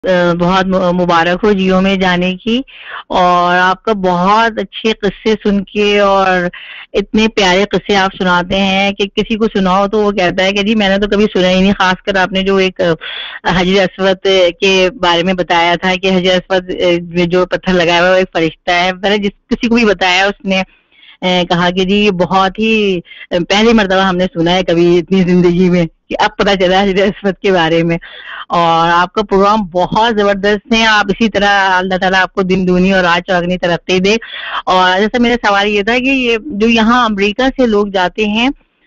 بہت مبارک ہو جیو میں جانے کی، اور آپ کا بہت اچھے قصے سن کے، اور اتنے پیارے قصے آپ سناتے ہیں کہ کسی کو سناؤ تو وہ کہتا ہے کہ جی میں نے تو کبھی سنا ہی نہیں. خاص کر آپ نے جو ایک حجر اسود کے بارے میں بتایا تھا کہ حجر اسود میں جو پتھر لگایا ہوا ہے وہ ایک فرشتہ ہے. میں نے جس کسی کو بھی بتایا اس نے کہا کہ جی یہ بہت ہی پہلی مرتبہ ہم نے سنا ہے کبھی اتنی زندگی میں، کہ اب پتہ چلا حجر اسود کے بارے میں. اور آپ کا پروگرام بہت زبردست ہے. آپ اسی طرح اللہ تعالیٰ آپ کو دن دونی اور رات چوگنی ترقی دے. اور جیسا میرا سوال یہ تھا کہ یہ جو یہاں امریکہ سے لوگ جاتے ہیں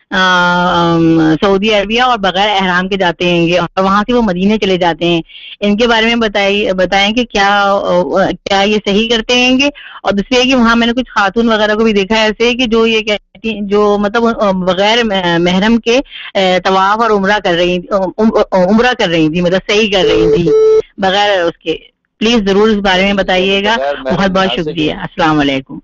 سعودی عربیہ اور بغیر احرام کے جاتے ہیں گے، اور وہاں سے وہ مدینے چلے جاتے ہیں، ان کے بارے میں بتائیں کہ کیا یہ صحیح کرتے ہیں گے؟ اور دوسری ہے کہ وہاں میں نے کچھ خاتون وغیرہ کو بھی دیکھا ہے ایسے کہ جو یہ کہتی ہیں، جو مطلب بغیر محرم کے طواف اور عمرہ کر رہی تھی، مطلب صحیح کر رہی تھی بغیر اس کے. پلیز ضرور اس بارے میں بتائیے گا. بہت بہت شکریہ. السلام علیکم.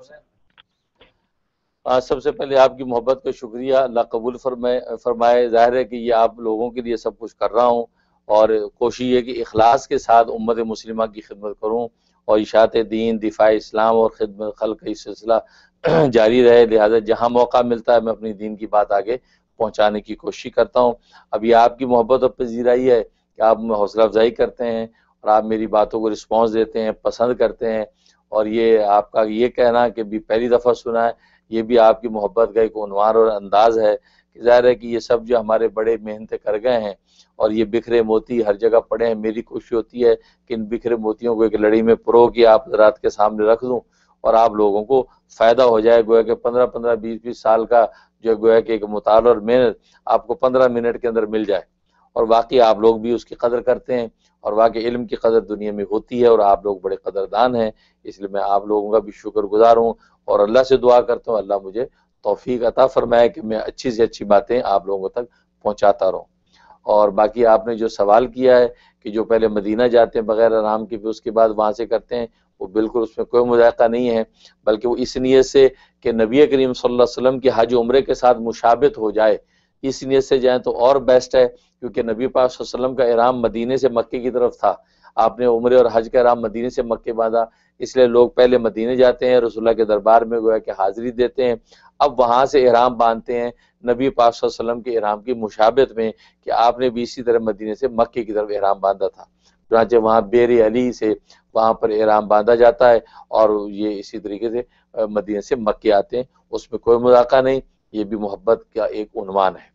سب سے پہلے آپ کی محبت کا شکریہ، اللہ قبول فرمائے. ظاہر ہے کہ یہ آپ لوگوں کے لیے سب کچھ کر رہا ہوں، اور کوشش یہ کہ اخلاص کے ساتھ امت مسلمہ کی خدمت کروں، اور اشاعت دین، دفاع اسلام اور خدمت خلق کا سلسلہ جاری رہے. لہذا جہاں موقع ملتا ہے میں اپنی دین کی بات آگے پہنچانے کی کوشش کرتا ہوں. ابھی آپ کی محبت اور پذیرائی ہے کہ آپ میں حوصلہ افزائی کرتے ہیں، اور آپ میری باتوں کو رسپانس دیتے ہیں، پسند کرتے ہیں. اور یہ آپ کا یہ کہنا کہ بھی پہلی دفعہ سنا ہے، یہ بھی آپ کی محبت کا ایک عنوان اور انداز ہے. ظاہر ہے کہ یہ سب جو ہمارے بڑے محنتیں کر گئے ہیں، اور یہ بکھرے موتی ہر جگہ پڑے ہیں. میری کوشش ہوتی ہے کہ ان بکھرے موتیوں کو ایک لڑی میں پرو کے آپ حضرات کے سامنے رکھ دوں، اور آپ لوگوں کو فائدہ ہو جائے. گویا کہ 15 20 سال کا جو گویا کہ ایک مطالعہ اور محنت آپ کو 15 منٹ کے اندر مل جائے، اور واقعی آپ لوگ بھی اس کی قدر کرتے ہیں، اور واقعی علم کی قدر دنیا میں ہوتی ہے، اور آپ لوگ بڑے قدردان ہیں. اس لیے میں آپ لوگوں کا بھی شکر گزار ہوں، اور اللہ سے دعا کرتا ہوں اللہ مجھے توفیق عطا فرمائے کہ میں اچھی سے اچھی باتیں آپ لوگوں تک پہنچاتا رہوں. اور باقی آپ نے جو سوال کیا ہے کہ جو پہلے مدینہ جاتے ہیں بغیر احرام کے پھر اس کے بعد وہاں سے کرتے ہیں، وہ بالکل اس میں کوئی مذائقہ نہیں ہے، بلکہ وہ اس نیت سے کہ نبی کریم صلی اللہ علیہ وسلم کی حج عمرے کے ساتھ مشابہت ہو جائے، اس نیت سے جائیں تو اور بیسٹ ہے. کیونکہ نبی پاک صلی اللہ علیہ وسلم کا احرام مدینے سے مکے کی طرف تھا، آپ نے عمرے اور حج کا احرام مدینے سے مکے باندھا، اس لیے لوگ پہلے مدینے جاتے ہیں، رسول اللہ کے دربار میں گویا کہ حاضری دیتے ہیں، اب وہاں سے احرام باندھتے ہیں نبی پاک صلی اللہ علیہ وسلم کے احرام کی مشابہت میں، کہ آپ نے بھی اسی طرح مدینے سے مکے کی طرف احرام باندھا تھا. چنانچہ وہاں بیر علی سے وہاں پر احرام باندھا جاتا ہے، اور یہ اسی طریقے سے مدینے سے مکے آتے ہیں، اس میں کوئی مذاقہ نہیں. یہ بھی محبت کا ایک عنوان ہے.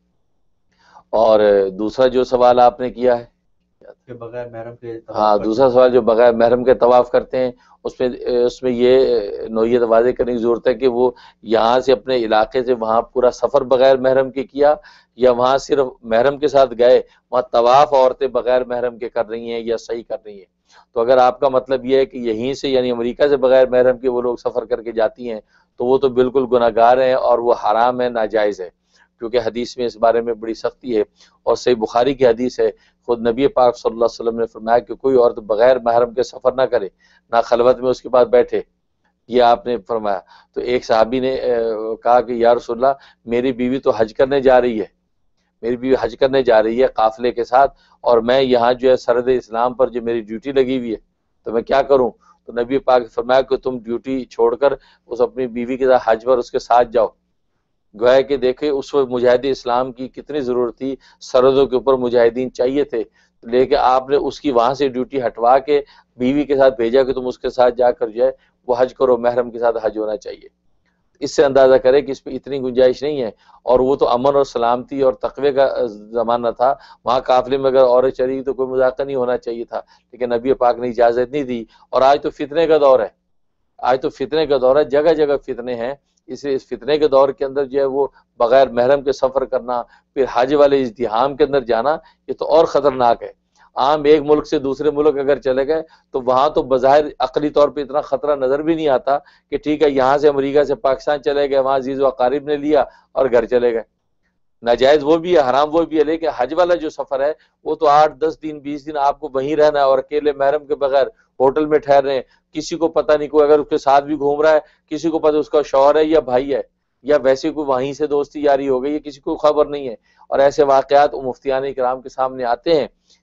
اور دوسرا جو سوال آپ نے کیا ہے کہ بغیر محرم کے ہاں، دوسرا سوال جو بغیر محرم کے طواف کرتے ہیں، اس میں یہ نوعیت واضح کرنے کی ضرورت ہے کہ وہ یہاں سے اپنے علاقے سے وہاں پورا سفر بغیر محرم کے کیا، یا وہاں صرف محرم کے ساتھ گئے، وہاں طواف عورتیں بغیر محرم کے کر رہی ہیں یا صحیح کر رہی ہیں. تو اگر آپ کا مطلب یہ ہے کہ یہیں سے یعنی امریکہ سے بغیر محرم کے وہ لوگ سفر کر کے جاتی ہیں، تو وہ تو بالکل گناہ گار ہیں، اور وہ حرام ہے، ناجائز ہے. کیونکہ حدیث میں اس بارے میں بڑی سختی ہے، اور صحیح بخاری کی حدیث ہے، خود نبی پاک صلی اللہ علیہ وسلم نے فرمایا کہ کوئی عورت بغیر محرم کے سفر نہ کرے، نہ خلوت میں اس کے پاس بیٹھے. یہ آپ نے فرمایا. تو ایک صحابی نے کہا کہ یا رسول اللہ، میری بیوی تو حج کرنے جا رہی ہے، میری بیوی حج کرنے جا رہی ہے قافلے کے ساتھ، اور میں یہاں جو ہے سرحد اسلام پر جو میری ڈیوٹی لگی ہوئی ہے، تو میں کیا کروں؟ تو نبی پاک نے فرمایا کہ تم ڈیوٹی چھوڑ کر اس اپنی بیوی کے ساتھ حج پر اس کے ساتھ جاؤ. گویا کہ دیکھیں اس وقت مجاہد اسلام کی کتنی ضرورت تھی، سرحدوں کے اوپر مجاہدین چاہیے تھے، لیکن آپ نے اس کی وہاں سے ڈیوٹی ہٹوا کے بیوی کے ساتھ بھیجا کہ تم اس کے ساتھ جا کر جو ہے وہ حج کرو، محرم کے ساتھ حج ہونا چاہیے. اس سے اندازہ کرے کہ اس پہ اتنی گنجائش نہیں ہے. اور وہ تو امن اور سلامتی اور تقوی کا زمانہ تھا، وہاں قافلے میں اگر عورت چلی تو کوئی مذاقہ نہیں ہونا چاہیے تھا، لیکن نبی پاک نے اجازت نہیں دی. اور آج تو فتنے کا دور ہے، آج تو فتنے کا دور ہے، جگہ جگہ فتنے ہیں. اس لیے اس فتنے کے دور کے اندر جو ہے وہ بغیر محرم کے سفر کرنا، پھر حج والے ازدحام کے اندر جانا، یہ تو اور خطرناک ہے. عام ایک ملک سے دوسرے ملک اگر چلے گئے تو وہاں تو بظاہر عقلی طور پہ اتنا خطرہ نظر بھی نہیں آتا کہ ٹھیک ہے یہاں سے امریکہ سے پاکستان چلے گئے، وہاں عزیز و اقارب نے لیا اور گھر چلے گئے. ناجائز وہ بھی ہے، حرام وہ بھی ہے، لیکن حج والا جو سفر ہے وہ تو 8 10 دن 20 دن آپ کو وہیں رہنا ہے، اور اکیلے محرم کے بغیر ہوٹل میں ٹھہر رہے ہیں. کسی کو پتہ نہیں، کوئی اگر اس کے ساتھ بھی گھوم رہا ہے کسی کو پتہ اس کا شوہر ہے یا بھائی ہے، یا ویسے کوئی وہیں سے دوستی یاری ہو گئی ہے، کسی کو خبر نہیں ہے. اور ایسے واقعات مفتیان کرام کے سامنے آتے ہیں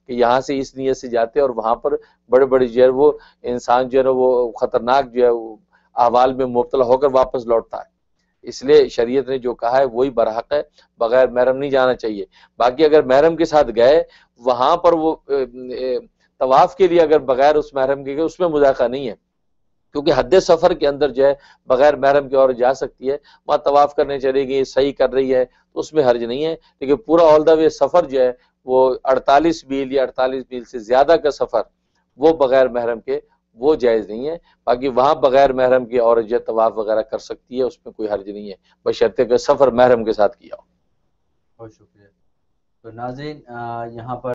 کہ یہاں سے اس نیت سے جاتے ہیں اور وہاں پر بڑے بڑے جو ہے وہ انسان جو ہے نا وہ خطرناک جو ہے وہ احوال میں مبتلا ہو کر واپس لوٹتا ہے۔ اس لیے شریعت نے جو کہا ہے وہی برحق ہے، بغیر محرم نہیں جانا چاہیے۔ باقی اگر محرم کے ساتھ گئے وہاں پر وہ طواف کے لیے اگر بغیر اس محرم کے گئے اس میں مذاکرہ نہیں ہے، کیونکہ حد سفر کے اندر جو ہے بغیر محرم کے عورت جا سکتی ہے، وہاں طواف کرنے چلے گی، صحیح کر رہی ہے تو اس میں حرج نہیں ہے، لیکن پورا آل دا وے سفر جو ہے وہ 48 میل یا 48 میل سے زیادہ کا سفر وہ بغیر محرم کے وہ جائز نہیں ہے۔ باقی وہاں بغیر محرم کے عورت جو ہے طواف وغیرہ کر سکتی ہے، اس میں کوئی حرج نہیں ہے، بشرطے کہ سفر محرم کے ساتھ کیا ہو۔ بہت شکریہ۔ تو ناظرین یہاں پر